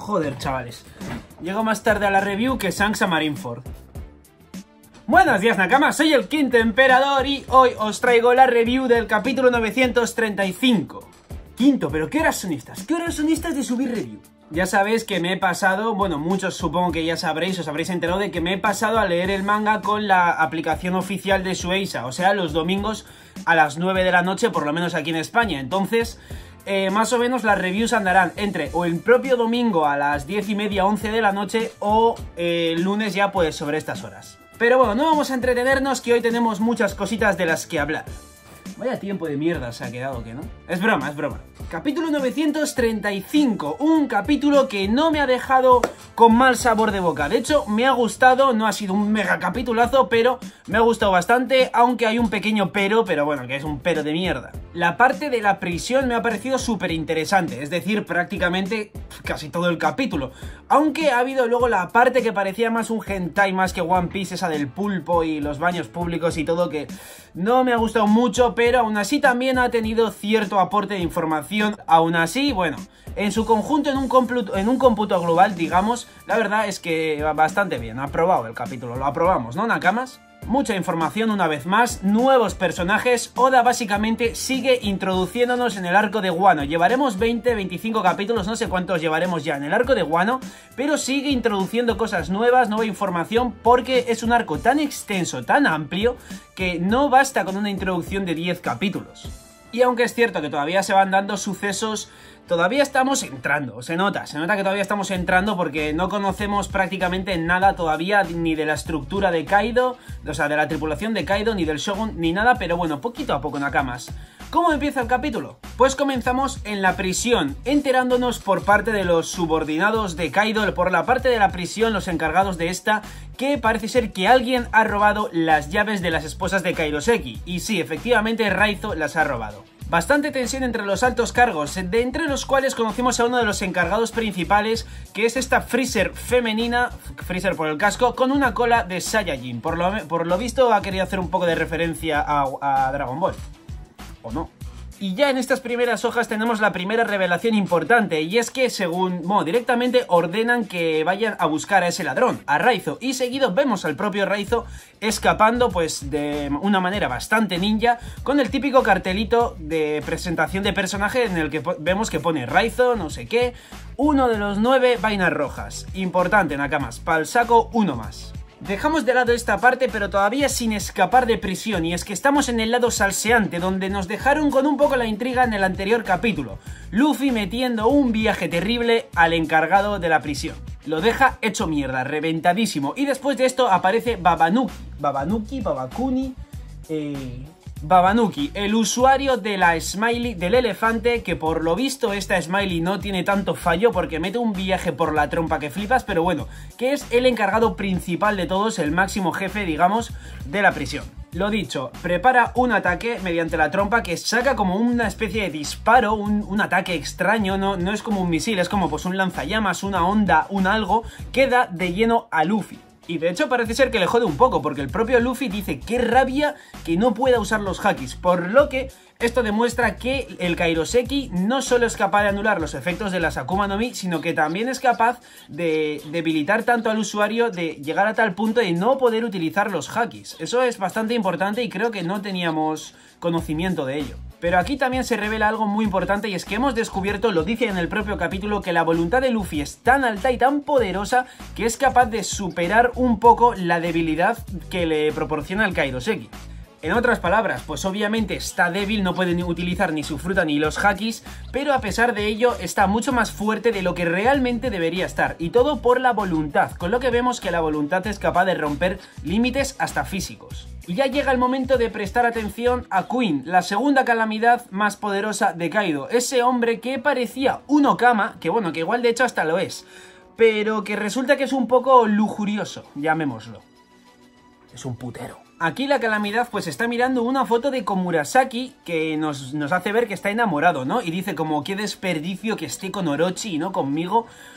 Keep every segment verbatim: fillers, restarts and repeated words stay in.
Joder, chavales. Llego más tarde a la review que Shanks a Marineford. Buenos días, Nakamas, soy el Quinto Emperador y hoy os traigo la review del capítulo novecientos treinta y cinco. Quinto, pero ¿qué horas son estas? ¿Qué horas son estas de subir review? Ya sabéis que me he pasado, bueno, muchos supongo que ya sabréis, os habréis enterado de que me he pasado a leer el manga con la aplicación oficial de Shueisha, o sea, los domingos a las nueve de la noche, por lo menos aquí en España. Entonces, eh, más o menos las reviews andarán entre o el propio domingo a las diez y media, once de la noche o eh, el lunes ya pues sobre estas horas. Pero bueno, no vamos a entretenernos, que hoy tenemos muchas cositas de las que hablar. Vaya tiempo de mierda se ha quedado, ¿que no? Es broma, es broma. Capítulo novecientos treinta y cinco, un capítulo que no me ha dejado con mal sabor de boca. De hecho, me ha gustado, no ha sido un mega capitulazo, pero me ha gustado bastante, aunque hay un pequeño pero, pero bueno, que es un pero de mierda. La parte de la prisión me ha parecido súper interesante, es decir, prácticamente casi todo el capítulo. Aunque ha habido luego la parte que parecía más un hentai más que One Piece, esa del pulpo y los baños públicos y todo, que no me ha gustado mucho, pero aún así también ha tenido cierto aporte de información. Aún así, bueno, en su conjunto, en un cómputo, en un cómputo global, digamos, la verdad es que va bastante bien. Ha aprobado el capítulo, lo aprobamos, ¿no, Nakamas? Mucha información una vez más, nuevos personajes. Oda básicamente sigue introduciéndonos en el arco de Wano. Llevaremos veinte, veinticinco capítulos, no sé cuántos llevaremos ya en el arco de Wano, pero sigue introduciendo cosas nuevas, nueva información, porque es un arco tan extenso, tan amplio, que no basta con una introducción de diez capítulos. Y aunque es cierto que todavía se van dando sucesos, todavía estamos entrando, se nota, se nota que todavía estamos entrando porque no conocemos prácticamente nada todavía ni de la estructura de Kaido, o sea, de la tripulación de Kaido, ni del Shogun, ni nada, pero bueno, poquito a poco, Nakamas. ¿Cómo empieza el capítulo? Pues comenzamos en la prisión, enterándonos por parte de los subordinados de Kaido, por la parte de la prisión, los encargados de esta, que parece ser que alguien ha robado las llaves de las esposas de Kairoseki. Y sí, efectivamente, Raizo las ha robado. Bastante tensión entre los altos cargos, de entre los cuales conocimos a uno de los encargados principales, que es esta Freezer femenina, Freezer por el casco, con una cola de Saiyajin. Por lo, por lo visto ha querido hacer un poco de referencia a, a Dragon Ball. ¿O no? Y ya en estas primeras hojas tenemos la primera revelación importante, y es que según, bueno, directamente ordenan que vayan a buscar a ese ladrón, a Raizo, y seguido vemos al propio Raizo escapando pues de una manera bastante ninja, con el típico cartelito de presentación de personaje en el que vemos que pone Raizo, no sé qué, uno de los nueve vainas rojas. Importante, Nakamas, pa'l saco uno más. Dejamos de lado esta parte, pero todavía sin escapar de prisión, y es que estamos en el lado salseante, donde nos dejaron con un poco la intriga en el anterior capítulo. Luffy metiendo un viaje terrible al encargado de la prisión. Lo deja hecho mierda, reventadísimo, y después de esto aparece Babanuki, Babanuki, Babakuni, eh... Babanuki, el usuario de la Smiley del elefante, que por lo visto esta Smiley no tiene tanto fallo porque mete un viaje por la trompa que flipas, pero bueno, que es el encargado principal de todos, el máximo jefe, digamos, de la prisión. Lo dicho, prepara un ataque mediante la trompa que saca como una especie de disparo, un, un ataque extraño, no, no es como un misil, es como pues un lanzallamas, una onda, un algo, que da de lleno a Luffy. Y de hecho parece ser que le jode un poco, porque el propio Luffy dice qué rabia que no pueda usar los hakis, por lo que esto demuestra que el Kairoseki no solo es capaz de anular los efectos de las Akuma no Mi, sino que también es capaz de debilitar tanto al usuario, de llegar a tal punto de no poder utilizar los hakis. Eso es bastante importante y creo que no teníamos conocimiento de ello. Pero aquí también se revela algo muy importante, y es que hemos descubierto, lo dice en el propio capítulo, que la voluntad de Luffy es tan alta y tan poderosa que es capaz de superar un poco la debilidad que le proporciona el Kairoseki. En otras palabras, pues obviamente está débil, no puede ni utilizar ni su fruta ni los hakis, pero a pesar de ello está mucho más fuerte de lo que realmente debería estar, y todo por la voluntad, con lo que vemos que la voluntad es capaz de romper límites hasta físicos. Y ya llega el momento de prestar atención a Queen, la segunda calamidad más poderosa de Kaido, ese hombre que parecía un Okama, que bueno, que igual de hecho hasta lo es, pero que resulta que es un poco lujurioso, llamémoslo. Es un putero. Aquí la calamidad pues está mirando una foto de Komurasaki que nos, nos hace ver que está enamorado, ¿no? Y dice como qué desperdicio que esté con Orochi y no conmigo.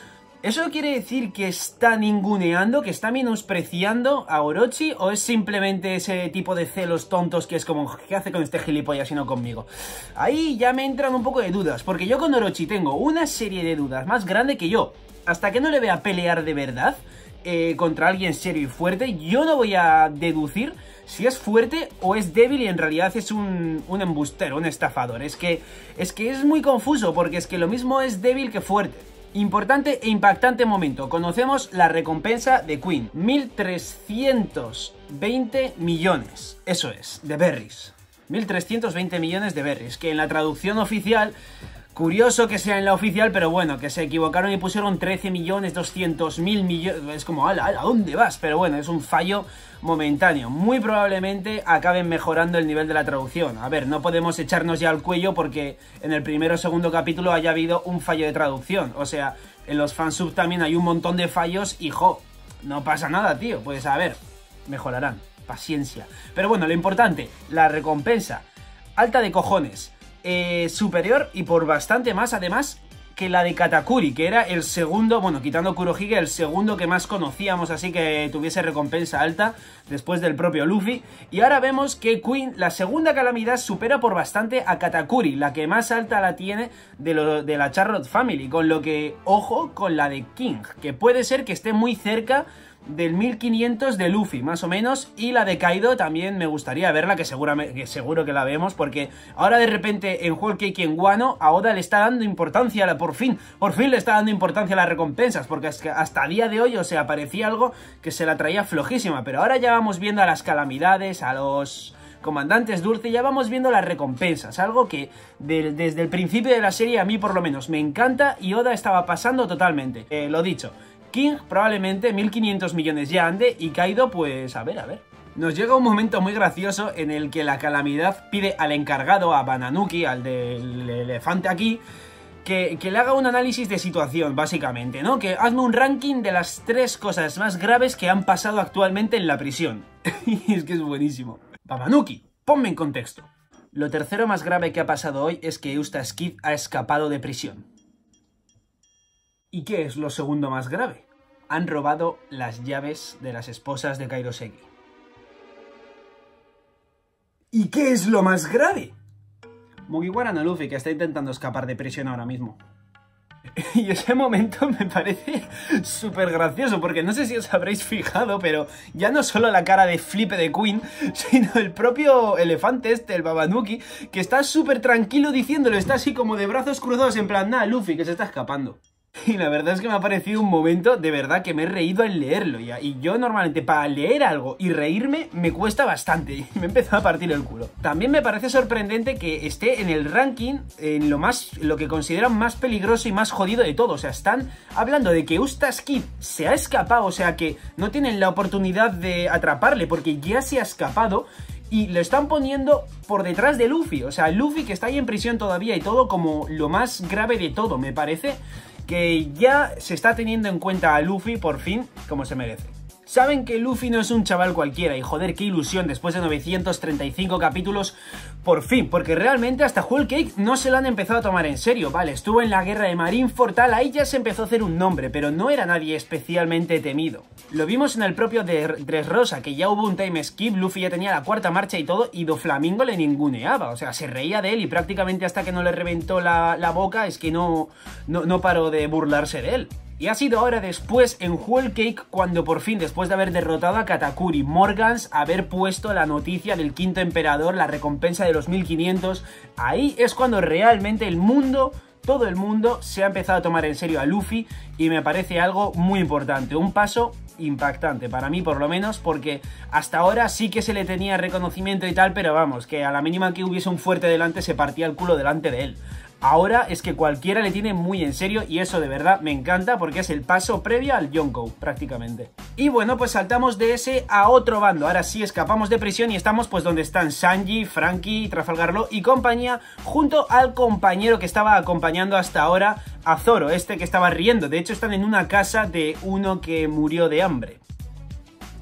¿Eso quiere decir que está ninguneando, que está menospreciando a Orochi? ¿O es simplemente ese tipo de celos tontos que es como, ¿qué hace con este gilipollas y no conmigo? Ahí ya me entran un poco de dudas, porque yo con Orochi tengo una serie de dudas más grande que yo. Hasta que no le vea pelear de verdad eh, contra alguien serio y fuerte, yo no voy a deducir si es fuerte o es débil y en realidad es un, un embustero, un estafador. Es que, es que es muy confuso, porque es que lo mismo es débil que fuerte. Importante e impactante momento. Conocemos la recompensa de Queen. mil trescientos veinte millones. Eso es, de berries. mil trescientos veinte millones de berries. Que en la traducción oficial... Curioso que sea en la oficial, pero bueno, que se equivocaron y pusieron trece millones doscientos mil millones... Es como, ala, ala, ¿a dónde vas? Pero bueno, es un fallo momentáneo. Muy probablemente acaben mejorando el nivel de la traducción. A ver, no podemos echarnos ya al cuello porque en el primero o segundo capítulo haya habido un fallo de traducción. O sea, en los fansub también hay un montón de fallos y, jo, no pasa nada, tío. Pues a ver, mejorarán. Paciencia. Pero bueno, lo importante, la recompensa. Alta de cojones. Eh, superior y por bastante más además que la de Katakuri, que era el segundo, bueno, quitando Kurohige, el segundo que más conocíamos, así que tuviese recompensa alta después del propio Luffy. Y ahora vemos que Queen, la segunda calamidad, supera por bastante a Katakuri, la que más alta la tiene de, lo, de la Charlotte Family, con lo que, ojo, con la de King, que puede ser que esté muy cerca del mil quinientos de Luffy, más o menos, y la de Kaido también me gustaría verla, que, seguramente, que seguro que la vemos, porque ahora de repente en Whole Cake y en Wano, a Oda le está dando importancia, a la, por fin, por fin le está dando importancia a las recompensas, porque es que hasta día de hoy, o sea, parecía algo que se la traía flojísima, pero ahora ya vamos viendo a las calamidades, a los comandantes Dulce, ya vamos viendo las recompensas, algo que de, desde el principio de la serie a mí por lo menos me encanta y Oda estaba pasando totalmente, eh, lo dicho. King probablemente mil quinientos millones ya ande y Kaido pues a ver, a ver. Nos llega un momento muy gracioso en el que la calamidad pide al encargado, a Bananuki, al del elefante aquí, que, que le haga un análisis de situación básicamente, ¿no? Que hazme un ranking de las tres cosas más graves que han pasado actualmente en la prisión. Y es que es buenísimo. Bananuki, ponme en contexto. Lo tercero más grave que ha pasado hoy es que Eustace Kid ha escapado de prisión. ¿Y qué es lo segundo más grave? Han robado las llaves de las esposas de Kairoseki. ¿Y qué es lo más grave? Mugiwara no Luffy, que está intentando escapar de prisión ahora mismo. Y ese momento me parece súper gracioso, porque no sé si os habréis fijado, pero ya no solo la cara de flipe de Queen, sino el propio elefante este, el Babanuki, que está súper tranquilo diciéndolo, está así como de brazos cruzados en plan, nada, Luffy, que se está escapando. Y la verdad es que me ha parecido un momento de verdad que me he reído al leerlo ya. Y yo normalmente para leer algo y reírme me cuesta bastante. Y me he empezado a partir el culo. También me parece sorprendente que esté en el ranking en lo más, lo que consideran más peligroso y más jodido de todo. O sea, están hablando de que Eustace Kid se ha escapado. O sea, que no tienen la oportunidad de atraparle porque ya se ha escapado. Y lo están poniendo por detrás de Luffy. O sea, Luffy que está ahí en prisión todavía y todo como lo más grave de todo. Me parece que ya se está teniendo en cuenta a Luffy por fin como se merece. Saben que Luffy no es un chaval cualquiera y joder, qué ilusión después de novecientos treinta y cinco capítulos, por fin, porque realmente hasta Whole Cake no se lo han empezado a tomar en serio, vale, estuvo en la guerra de Marineford, tal, ahí ya se empezó a hacer un nombre, pero no era nadie especialmente temido. Lo vimos en el propio de Dressrosa, que ya hubo un time skip, Luffy ya tenía la cuarta marcha y todo, y Doflamingo le ninguneaba, o sea, se reía de él y prácticamente hasta que no le reventó la, la boca es que no, no, no paró de burlarse de él. Y ha sido ahora después en Whole Cake cuando por fin, después de haber derrotado a Katakuri, Morgans, haber puesto la noticia del quinto emperador, la recompensa de los mil quinientos, ahí es cuando realmente el mundo, todo el mundo, se ha empezado a tomar en serio a Luffy y me parece algo muy importante, un paso impactante, para mí por lo menos, porque hasta ahora sí que se le tenía reconocimiento y tal, pero vamos, que a la mínima que hubiese un fuerte delante se partía el culo delante de él. Ahora es que cualquiera le tiene muy en serio y eso de verdad me encanta porque es el paso previo al Yonkou, prácticamente. Y bueno, pues saltamos de ese a otro bando. Ahora sí escapamos de prisión y estamos pues donde están Sanji, Franky, Trafalgar Law y compañía, junto al compañero que estaba acompañando hasta ahora a Zoro, este que estaba riendo. De hecho están en una casa de uno que murió de hambre.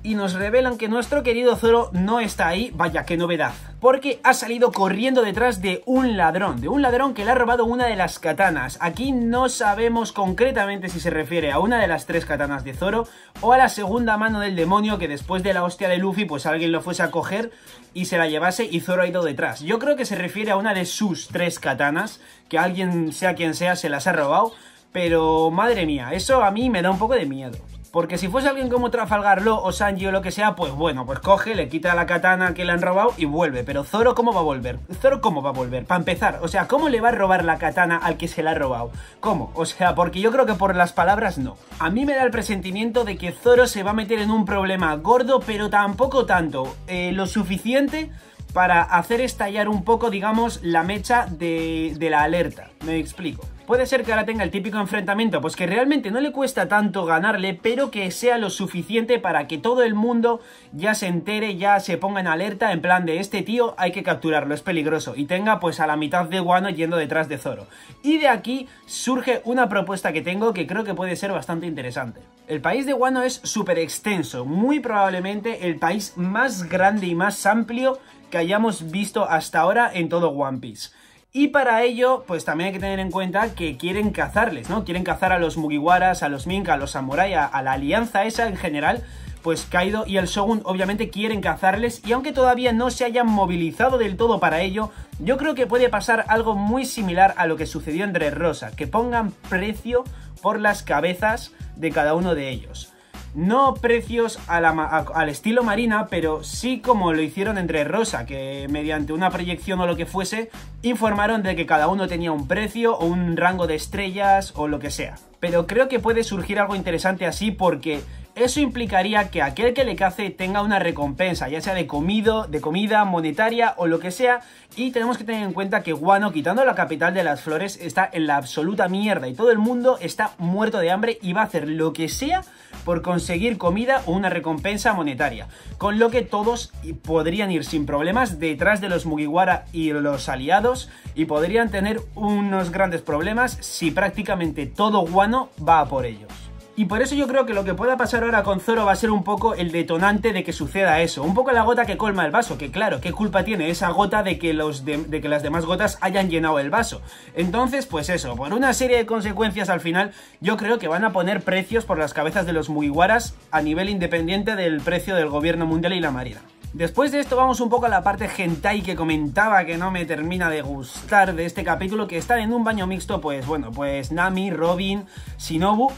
y nos revelan que nuestro querido Zoro no está ahí, vaya qué novedad, porque ha salido corriendo detrás de un ladrón, de un ladrón que le ha robado una de las katanas. Aquí no sabemos concretamente si se refiere a una de las tres katanas de Zoro o a la segunda mano del demonio que después de la hostia de Luffy pues alguien lo fuese a coger y se la llevase y Zoro ha ido detrás. Yo creo que se refiere a una de sus tres katanas, que alguien, sea quien sea, se las ha robado, pero madre mía, eso a mí me da un poco de miedo. Porque si fuese alguien como Trafalgar Law o Sanji o lo que sea, pues bueno, pues coge, le quita la katana que le han robado y vuelve. Pero Zoro, ¿cómo va a volver? Zoro, ¿cómo va a volver? Para empezar, o sea, ¿cómo le va a robar la katana al que se la ha robado? ¿Cómo? O sea, porque yo creo que por las palabras no. A mí me da el presentimiento de que Zoro se va a meter en un problema gordo, pero tampoco tanto. Eh, lo suficiente para hacer estallar un poco, digamos, la mecha de, de la alerta. Me explico. Puede ser que ahora tenga el típico enfrentamiento, pues que realmente no le cuesta tanto ganarle, pero que sea lo suficiente para que todo el mundo ya se entere, ya se ponga en alerta, en plan de este tío hay que capturarlo, es peligroso, y tenga pues a la mitad de Wano yendo detrás de Zoro. Y de aquí surge una propuesta que tengo que creo que puede ser bastante interesante. El país de Wano es súper extenso, muy probablemente el país más grande y más amplio que hayamos visto hasta ahora en todo One Piece. Y para ello, pues también hay que tener en cuenta que quieren cazarles, ¿no? Quieren cazar a los Mugiwaras, a los Mink, a los Samurai, a, a la alianza esa en general. Pues Kaido y el Shogun obviamente quieren cazarles y aunque todavía no se hayan movilizado del todo para ello, yo creo que puede pasar algo muy similar a lo que sucedió en Dressrosa, que pongan precio por las cabezas de cada uno de ellos. No precios a la, a, al estilo Marina, pero sí como lo hicieron en Dressrosa, que mediante una proyección o lo que fuese, informaron de que cada uno tenía un precio o un rango de estrellas o lo que sea. Pero creo que puede surgir algo interesante así porque eso implicaría que aquel que le cace tenga una recompensa, ya sea de, comido, de comida, monetaria o lo que sea. Y tenemos que tener en cuenta que Wano, quitando la capital de las flores, está en la absoluta mierda y todo el mundo está muerto de hambre y va a hacer lo que sea por conseguir comida o una recompensa monetaria. Con lo que todos podrían ir sin problemas detrás de los Mugiwara y los aliados y podrían tener unos grandes problemas si prácticamente todo Wano va a por ellos. Y por eso yo creo que lo que pueda pasar ahora con Zoro va a ser un poco el detonante de que suceda eso. Un poco la gota que colma el vaso, que claro, ¿qué culpa tiene esa gota de que, los de, de que las demás gotas hayan llenado el vaso? Entonces, pues eso, por una serie de consecuencias al final, yo creo que van a poner precios por las cabezas de los Mugiwaras a nivel independiente del precio del gobierno mundial y la marina. Después de esto vamos un poco a la parte hentai que comentaba que no me termina de gustar de este capítulo, que están en un baño mixto, pues bueno, pues Nami, Robin, Shinobu.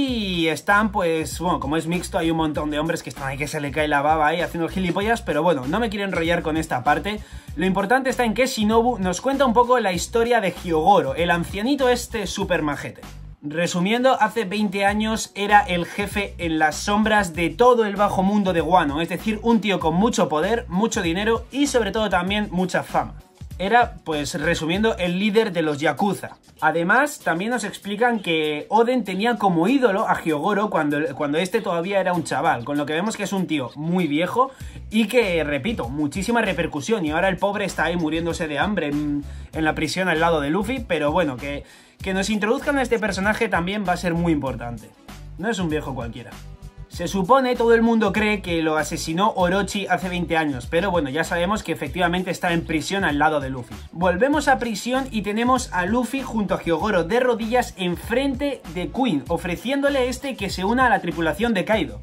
Y están, pues, bueno, como es mixto, hay un montón de hombres que están ahí que se le cae la baba ahí haciendo gilipollas, pero bueno, no me quiero enrollar con esta parte. Lo importante está en que Shinobu nos cuenta un poco la historia de Hyogoro, el ancianito este super majete. Resumiendo, hace veinte años era el jefe en las sombras de todo el bajo mundo de Wano, es decir, un tío con mucho poder, mucho dinero y sobre todo también mucha fama. Era, pues resumiendo, el líder de los Yakuza. Además, también nos explican que Oden tenía como ídolo a Hyogoro cuando, cuando este todavía era un chaval, con lo que vemos que es un tío muy viejo y que, repito, muchísima repercusión. Y ahora el pobre está ahí muriéndose de hambre en, en la prisión al lado de Luffy, pero bueno, que, que nos introduzcan a este personaje también va a ser muy importante. No es un viejo cualquiera. Se supone, todo el mundo cree que lo asesinó Orochi hace veinte años, pero bueno, ya sabemos que efectivamente está en prisión al lado de Luffy. Volvemos a prisión y tenemos a Luffy junto a Hyogoro de rodillas enfrente de Queen, ofreciéndole este que se una a la tripulación de Kaido.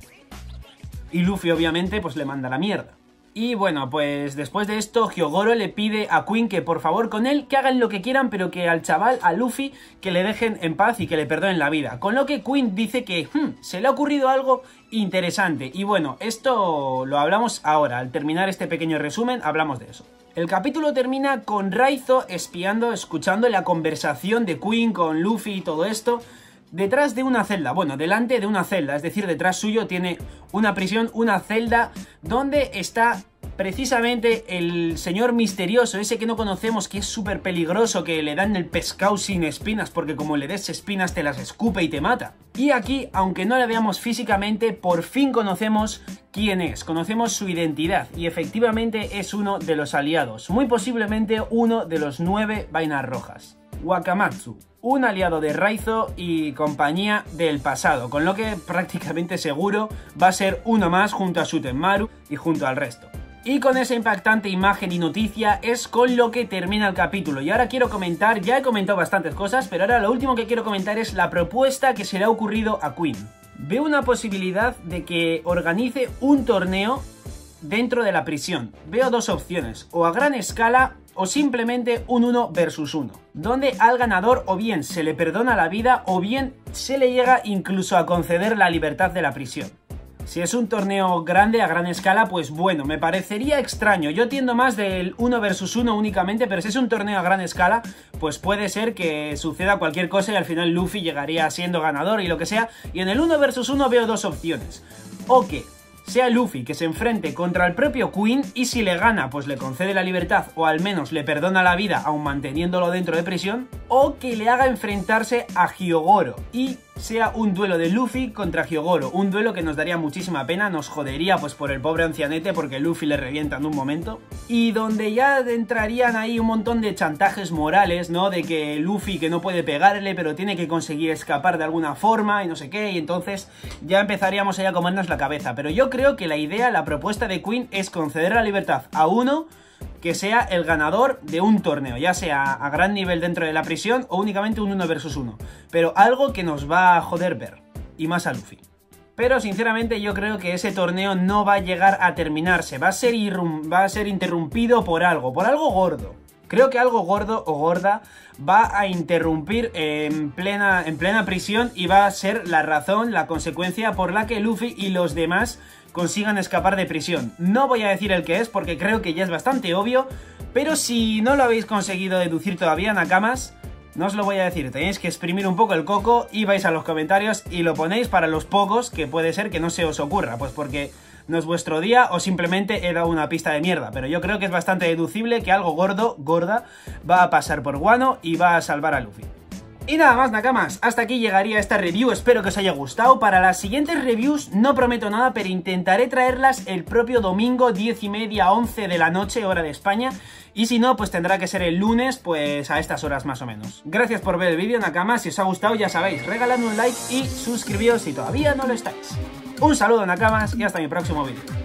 Y Luffy obviamente pues le manda la mierda. Y bueno, pues después de esto Hyogoro le pide a Queen que por favor con él que hagan lo que quieran, pero que al chaval, a Luffy, que le dejen en paz y que le perdonen la vida. Con lo que Queen dice que hmm, se le ha ocurrido algo interesante. Y bueno, esto lo hablamos ahora, al terminar este pequeño resumen hablamos de eso. El capítulo termina con Raizo espiando, escuchando la conversación de Queen con Luffy y todo esto, detrás de una celda, bueno, delante de una celda, es decir, detrás suyo tiene una prisión, una celda, donde está precisamente el señor misterioso, ese que no conocemos, que es súper peligroso, que le dan el pescado sin espinas, porque como le des espinas te las escupe y te mata. Y aquí, aunque no le veamos físicamente, por fin conocemos quién es, conocemos su identidad, y efectivamente es uno de los aliados, muy posiblemente uno de los nueve vainas rojas. Wakamatsu, un aliado de Raizo y compañía del pasado, con lo que prácticamente seguro va a ser uno más junto a Shutenmaru y junto al resto. Y con esa impactante imagen y noticia es con lo que termina el capítulo. Y ahora quiero comentar, ya he comentado bastantes cosas, pero ahora lo último que quiero comentar es la propuesta que se le ha ocurrido a Queen. Veo una posibilidad de que organice un torneo dentro de la prisión. Veo dos opciones, o a gran escala o simplemente un uno versus uno, donde al ganador o bien se le perdona la vida o bien se le llega incluso a conceder la libertad de la prisión. Si es un torneo grande, a gran escala, pues bueno, me parecería extraño. Yo tiendo más del uno versus uno únicamente, pero si es un torneo a gran escala, pues puede ser que suceda cualquier cosa y al final Luffy llegaría siendo ganador y lo que sea. Y en el uno versus uno veo dos opciones. O que sea Luffy que se enfrente contra el propio Queen y si le gana pues le concede la libertad o al menos le perdona la vida aun manteniéndolo dentro de prisión, o que le haga enfrentarse a Hyogoro y sea un duelo de Luffy contra Hyogoro, un duelo que nos daría muchísima pena, nos jodería pues por el pobre ancianete porque Luffy le revienta en un momento, y donde ya entrarían ahí un montón de chantajes morales, ¿no? De que Luffy que no puede pegarle pero tiene que conseguir escapar de alguna forma y no sé qué, y entonces ya empezaríamos ahí a comernos la cabeza. Pero yo creo que la idea, la propuesta de Queen es conceder la libertad a uno que sea el ganador de un torneo, ya sea a gran nivel dentro de la prisión o únicamente un uno versus uno, pero algo que nos va a joder ver, y más a Luffy. Pero sinceramente yo creo que ese torneo no va a llegar a terminarse, va a ser, va a ser interrumpido por algo, por algo gordo. Creo que algo gordo o gorda va a interrumpir en plena, en plena prisión y va a ser la razón, la consecuencia por la que Luffy y los demás consigan escapar de prisión. No voy a decir el que es porque creo que ya es bastante obvio, pero si no lo habéis conseguido deducir todavía, Nakamas, no os lo voy a decir, tenéis que exprimir un poco el coco y vais a los comentarios y lo ponéis para los pocos que puede ser que no se os ocurra, pues porque no es vuestro día o simplemente he dado una pista de mierda, pero yo creo que es bastante deducible que algo gordo, gorda, va a pasar por Wano y va a salvar a Luffy. Y nada más, Nakamas, hasta aquí llegaría esta review, espero que os haya gustado. Para las siguientes reviews no prometo nada, pero intentaré traerlas el propio domingo, diez y media, once de la noche, hora de España. Y si no, pues tendrá que ser el lunes, pues a estas horas más o menos. Gracias por ver el vídeo, Nakamas, si os ha gustado ya sabéis, regaladme un like y suscribíos si todavía no lo estáis. Un saludo, Nakamas, y hasta mi próximo vídeo.